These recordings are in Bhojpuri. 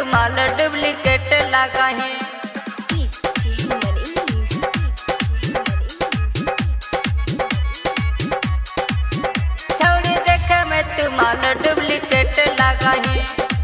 माल डुप्लीकेट लगाही। छौड़ी देखे में तू माल डुप्लीकेट लगाही।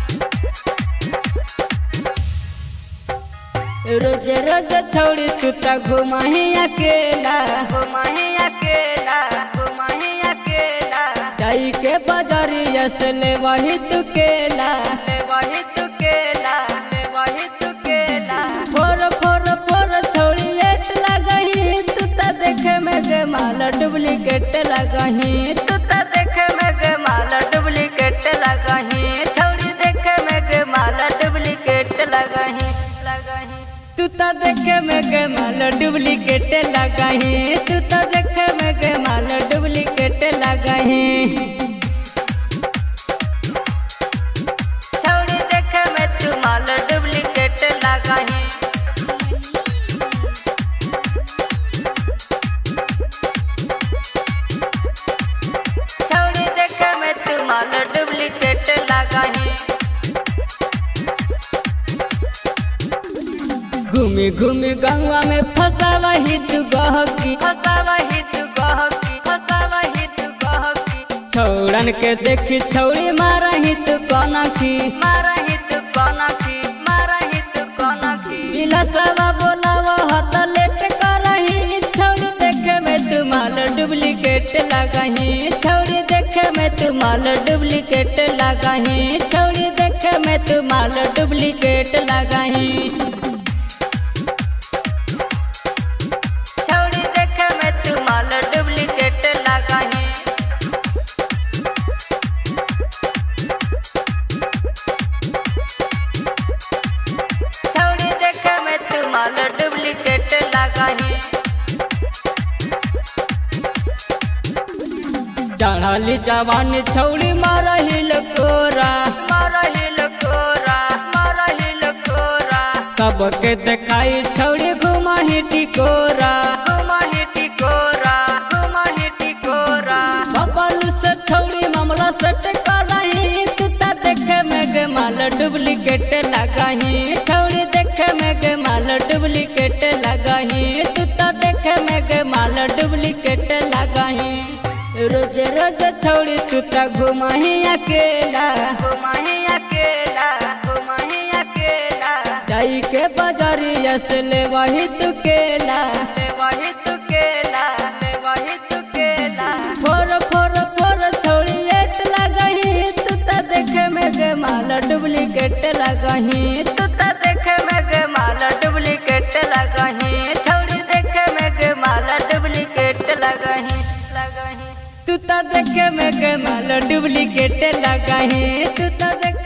रोज रोज छौड़ी तू त घुमाही अकेला, घुमाही अकेला, घुमाही अकेला। जाई के बाजारिया से ले वही तू केला, ले वही तू केला, ले वही तू केला। फोर फोर फोर छौड़ी एट लगाही। तू त देखे में गे माल डुप्लीकेट लगाही। तू त देखे में गे माल डुप्लीकेट लगाही। छौड़ी देखे में गे माल डुप्लीकेट लगाही, लगाही। तू त देखे में गे माल डुप्लीकेट लगाही। तू त देखे में गे माल डुप्लीकेट लगाही। छौड़ी देखे में तू माल डुप्लीकेट लगाही। छौड़ी देखे में तू माल डुप्लीकेट लगाही। घूमी घूमी गंगा में फसावा ही तू गहकी, फसावा ही तू गहकी, फसावा ही तू गहकी। छौड़न के देखी छौड़ी मारा ही तू कनखी, मारा ही तू कनखी, मारा ही तू कनखी। बिलसवा बोलावा हत लेट करही। छौड़ी देखे में तू माल डुप्लीकेट लगाही। छौड़ी देखे में तू माल डुप्लीकेट लगाही। छौड़ी देखे में तू माल डुप्लीकेट लगाही। माल डुप्लीकेट लगाही। छौड़ी देखे में तू माल डुप्लीकेट लगाही। चढ़ाली जवानी छौड़ी मारही लकोरा, मारही लकोरा, मारही लकोरा। सबके देखाई छौड़ी घुमाही टिकोरा, घुमाही टिकोरा, घुमाही टिकोरा। बबलू से छौड़ी मामला सेट करही। तू त देखे में गे माल डुप्लीकेट लगाही। छौड़ी देखे में गे माल डुप्लीकेट लगाही। तू त देखे में गे माल डुप्लीकेट लगाही। रोज रोज छौड़ी तू त घुमाही अकेला, घुमाही अकेला, घुमाही अकेला। जाई के बाजारिया से ले वही तू केला, ले वही तू केला, ले वही तू केला। फोर फोर फोर छौड़ी एट लगाही। तू त देखे में गे माल डुप्लीकेट लगाही। तू त देखे में गे माल डुप्लीकेट लगाही। छौड़ी देखे में गे माल डुप्लीकेट लगाही, लगाही। तू त देखे में गे माल डुप्लीकेट लगाही। तू त देखे